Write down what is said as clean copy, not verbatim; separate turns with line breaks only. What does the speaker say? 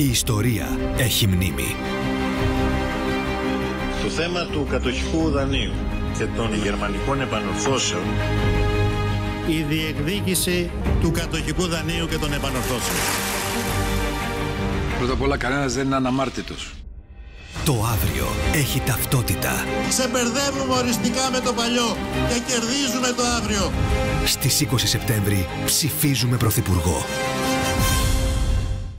Η ιστορία έχει μνήμη.
Στο θέμα του κατοχικού δανείου και των γερμανικών επανορθώσεων,
η διεκδίκηση του κατοχικού δανείου και των επανορθώσεων.
Πρώτα απ' όλα, κανένας δεν είναι αναμάρτητος.
Το αύριο έχει ταυτότητα.
Σε μπερδεύουμε οριστικά με το παλιό και κερδίζουμε το αύριο.
Στις 20 Σεπτέμβρη ψηφίζουμε πρωθυπουργό.